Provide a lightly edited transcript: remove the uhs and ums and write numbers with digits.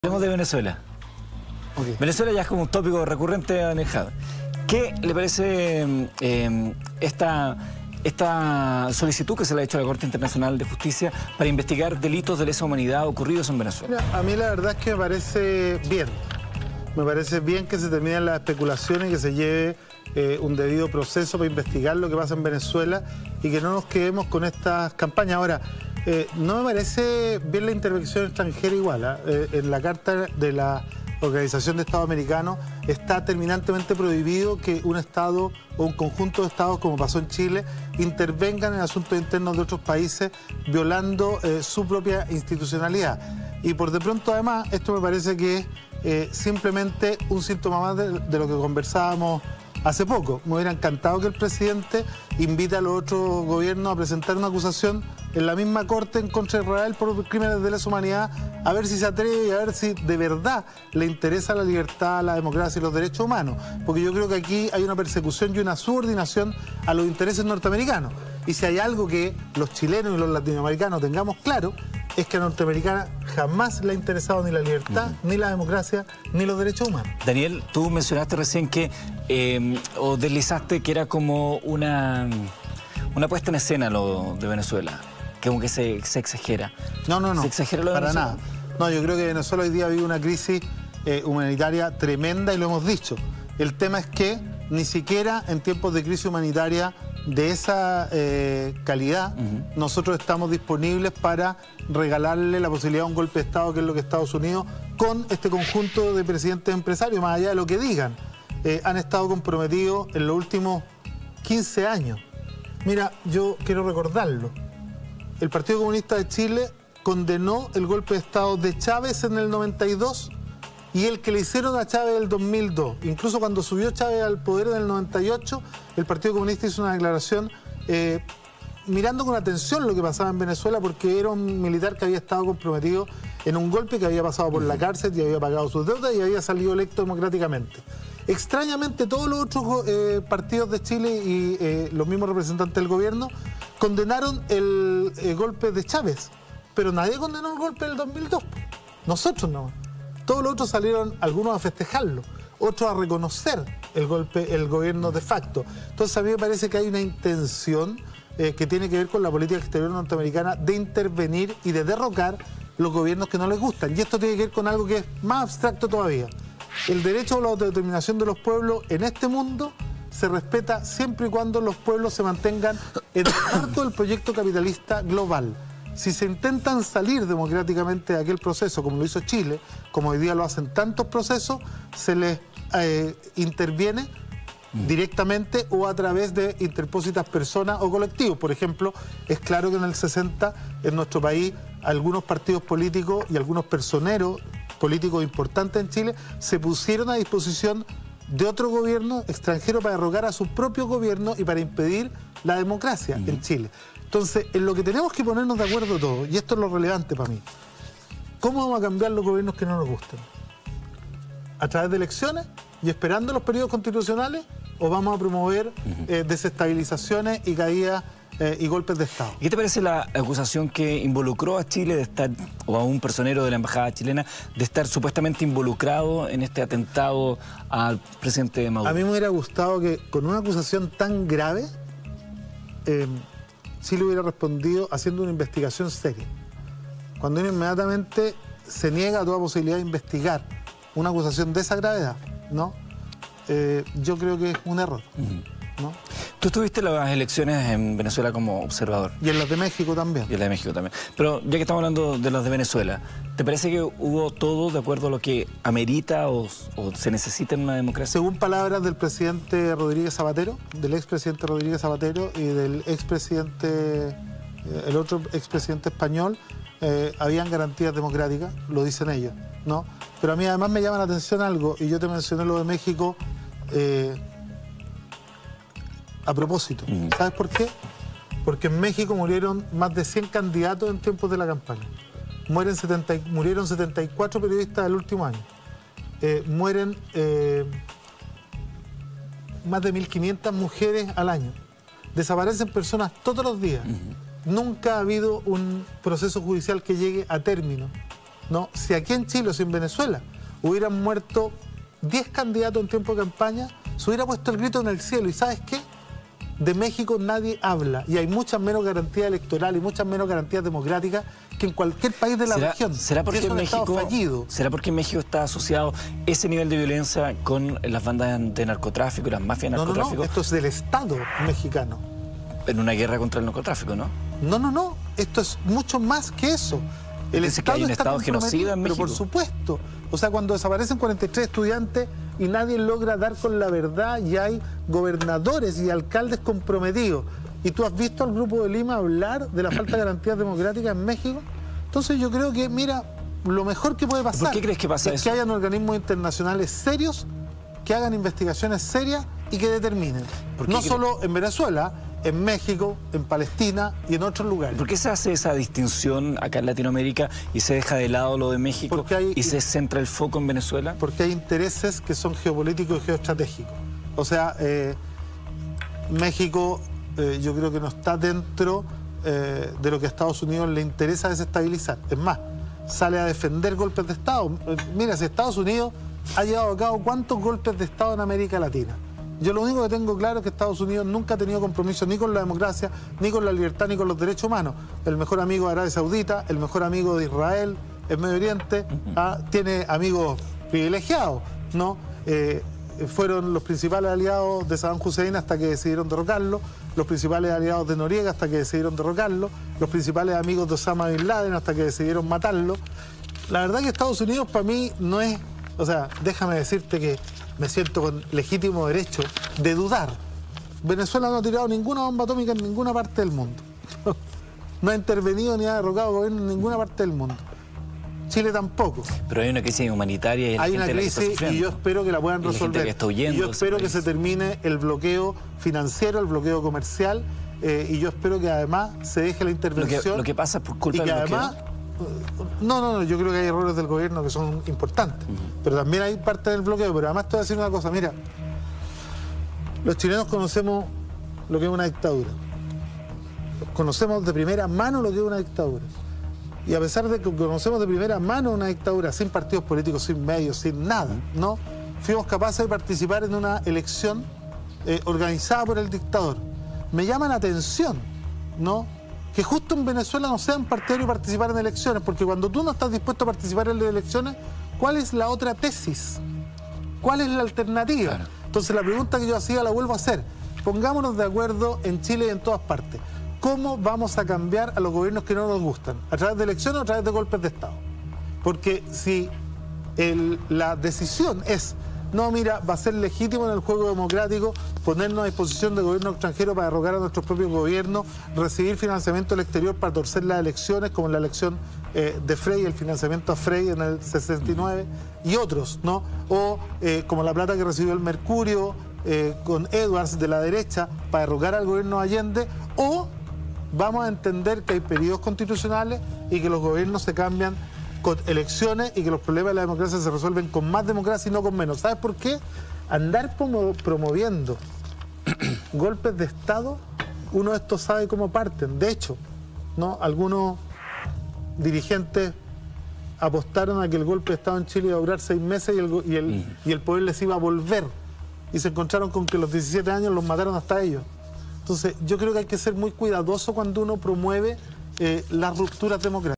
Hablemos de Venezuela. Okay. Venezuela ya es como un tópico recurrente en el Hub. ¿Qué le parece esta solicitud que se le ha hecho a la Corte Internacional de Justicia para investigar delitos de lesa humanidad ocurridos en Venezuela? Mira, a mí la verdad es que me parece bien. Me parece bien que se terminen las especulaciones y que se lleve un debido proceso para investigar lo que pasa en Venezuela y que no nos quedemos con estas campañas. Ahora, no me parece bien la intervención extranjera igual. En la Carta de la Organización de Estados Americanos está terminantemente prohibido que un Estado o un conjunto de Estados, como pasó en Chile, intervengan en asuntos internos de otros países violando su propia institucionalidad. Y por de pronto, además, esto me parece que es simplemente un síntoma más de lo que conversábamos hace poco. Me hubiera encantado que el presidente invite a los otros gobiernos a presentar una acusación en la misma corte en contra de Israel por crímenes de lesa humanidad, a ver si se atreve y a ver si de verdad le interesa la libertad, la democracia y los derechos humanos. Porque yo creo que aquí hay una persecución y una subordinación a los intereses norteamericanos. Y si hay algo que los chilenos y los latinoamericanos tengamos claro, es que a Norteamericana jamás le ha interesado ni la libertad, ni la democracia, ni los derechos humanos. Daniel, tú mencionaste recién que, o deslizaste que era como una puesta en escena lo de Venezuela, que como que se exagera. No. ¿Se exagera lo de para Venezuela? nada. No, yo creo que Venezuela hoy día vive una crisis humanitaria tremenda y lo hemos dicho. El tema es que ni siquiera en tiempos de crisis humanitaria de esa calidad, nosotros estamos disponibles para regalarle la posibilidad de un golpe de Estado, que es lo que Estados Unidos, con este conjunto de presidentes empresarios, más allá de lo que digan, han estado comprometidos en los últimos 15 años. Mira, yo quiero recordarlo. El Partido Comunista de Chile condenó el golpe de Estado de Chávez en el 92 y el que le hicieron a Chávez en el 2002. Incluso cuando subió Chávez al poder en el 98, el Partido Comunista hizo una declaración mirando con atención lo que pasaba en Venezuela, porque era un militar que había estado comprometido en un golpe, que había pasado por la cárcel y había pagado sus deudas y había salido electo democráticamente. Extrañamente, todos los otros partidos de Chile y los mismos representantes del gobierno condenaron el golpe de Chávez, pero nadie condenó el golpe del 2002. Nosotros no. Todos los otros salieron, algunos a festejarlo, otros a reconocer el golpe, el gobierno de facto. Entonces a mí me parece que hay una intención que tiene que ver con la política exterior norteamericana de intervenir y de derrocar los gobiernos que no les gustan. Y esto tiene que ver con algo que es más abstracto todavía. El derecho a la autodeterminación de los pueblos en este mundo se respeta siempre y cuando los pueblos se mantengan en el marco del proyecto capitalista global. Si se intentan salir democráticamente de aquel proceso, como lo hizo Chile, como hoy día lo hacen tantos procesos, se les interviene directamente o a través de interpósitas personas o colectivos. Por ejemplo, es claro que en el 60 en nuestro país algunos partidos políticos y algunos personeros políticos importantes en Chile se pusieron a disposición de otro gobierno extranjero para derrocar a su propio gobierno y para impedir la democracia en Chile. Entonces, en lo que tenemos que ponernos de acuerdo todos, y esto es lo relevante para mí, ¿cómo vamos a cambiar los gobiernos que no nos gusten? ¿A través de elecciones y esperando los periodos constitucionales? ¿O vamos a promover desestabilizaciones y caídas y golpes de Estado? ¿Qué te parece la acusación que involucró a Chile de estar, o a un personero de la embajada chilena, de estar supuestamente involucrado en este atentado al presidente Maduro? A mí me hubiera gustado que con una acusación tan grave Chile hubiera respondido haciendo una investigación seria. Cuando uno inmediatamente se niega a toda posibilidad de investigar una acusación de esa gravedad, ¿no? Yo creo que es un error, ¿no? Tú estuviste en las elecciones en Venezuela como observador. Y en las de México también. Y en las de México también. Pero ya que estamos hablando de las de Venezuela, ¿te parece que hubo todo de acuerdo a lo que amerita o se necesita en una democracia? Según palabras del presidente Rodríguez Zapatero, del expresidente Rodríguez Zapatero y del expresidente, el otro expresidente español, habían garantías democráticas, lo dicen ellos, ¿no? Pero a mí además me llama la atención algo, y yo te mencioné lo de México a propósito. ¿Sabes por qué? Porque en México murieron más de 100 candidatos en tiempos de la campaña. Murieron 74 periodistas el último año. Mueren más de 1.500 mujeres al año. Desaparecen personas todos los días. Nunca ha habido un proceso judicial que llegue a término. ¿no? Si aquí en Chile o si en Venezuela hubieran muerto 10 candidatos en tiempo de campaña, se hubiera puesto el grito en el cielo. ¿Y sabes qué? De México nadie habla y hay muchas menos garantías electorales y muchas menos garantías democráticas que en cualquier país de la región. ¿Será porque en México, ¿será porque en México está asociado ese nivel de violencia con las bandas de narcotráfico y las mafias de narcotráfico? No, esto es del Estado mexicano. En una guerra contra el narcotráfico, ¿no? No, esto es mucho más que eso. El Estado que hay un está Estado genocida en México. Pero por supuesto. O sea, cuando desaparecen 43 estudiantes y nadie logra dar con la verdad y hay gobernadores y alcaldes comprometidos. ¿Y tú has visto al Grupo de Lima hablar de la falta de garantías democráticas en México? Entonces yo creo que, mira, lo mejor que puede pasar... ¿Por qué crees que pasa es eso? que hayan organismos internacionales serios, que hagan investigaciones serias y que determinen. No solo en Venezuela, en México, en Palestina y en otros lugares. ¿Por qué se hace esa distinción acá en Latinoamérica y se deja de lado lo de México y se centra el foco en Venezuela? Porque hay intereses que son geopolíticos y geoestratégicos. O sea, México yo creo que no está dentro de lo que a Estados Unidos le interesa desestabilizar. Es más, sale a defender golpes de Estado. Mira, si Estados Unidos ha llevado a cabo cuántos golpes de Estado en América Latina. Yo lo único que tengo claro es que Estados Unidos nunca ha tenido compromiso ni con la democracia, ni con la libertad, ni con los derechos humanos. El mejor amigo de Arabia Saudita, el mejor amigo de Israel, el Medio Oriente, tiene amigos privilegiados, ¿no? Fueron los principales aliados de Saddam Hussein hasta que decidieron derrocarlo, los principales aliados de Noriega hasta que decidieron derrocarlo, los principales amigos de Osama Bin Laden hasta que decidieron matarlo. La verdad que Estados Unidos para mí no es... O sea, déjame decirte que me siento con legítimo derecho de dudar. Venezuela no ha tirado ninguna bomba atómica en ninguna parte del mundo. No ha intervenido ni ha derrocado gobierno en ninguna parte del mundo. Chile tampoco. Pero hay una crisis humanitaria y hay una crisis y yo espero que la puedan resolver. Y yo espero que se termine el bloqueo financiero, el bloqueo comercial y yo espero que además se deje la intervención. Lo que pasa es por culpa del bloqueo. Además, no, yo creo que hay errores del gobierno que son importantes, pero también hay parte del bloqueo. Pero además te voy a decir una cosa, mira, los chilenos conocemos lo que es una dictadura, conocemos de primera mano lo que es una dictadura, y a pesar de que conocemos de primera mano una dictadura sin partidos políticos, sin medios, sin nada, ¿no? Fuimos capaces de participar en una elección organizada por el dictador. Me llama la atención, ¿no?, que justo en Venezuela no sean partidarios de participar en elecciones, porque cuando tú no estás dispuesto a participar en las elecciones, ¿cuál es la otra tesis? ¿Cuál es la alternativa? Claro. Entonces la pregunta que yo hacía la vuelvo a hacer. Pongámonos de acuerdo en Chile y en todas partes. ¿Cómo vamos a cambiar a los gobiernos que no nos gustan? ¿A través de elecciones o a través de golpes de Estado? Porque si la decisión es... No, mira, va a ser legítimo en el juego democrático ponernos a disposición de gobierno extranjero para derrocar a nuestros propios gobiernos, recibir financiamiento del exterior para torcer las elecciones, como en la elección de Frey, el financiamiento a Frey en el 69, y otros, ¿no? O como la plata que recibió el Mercurio con Edwards de la derecha para derrocar al gobierno Allende, o vamos a entender que hay periodos constitucionales y que los gobiernos se cambian con elecciones y que los problemas de la democracia se resuelven con más democracia y no con menos. ¿Sabes por qué? Andar promoviendo golpes de Estado, uno de estos sabe cómo parten. De hecho, ¿no?, algunos dirigentes apostaron a que el golpe de Estado en Chile iba a durar 6 meses y el poder les iba a volver. Y se encontraron con que a los 17 años los mataron hasta ellos. Entonces, yo creo que hay que ser muy cuidadoso cuando uno promueve las rupturas democráticas.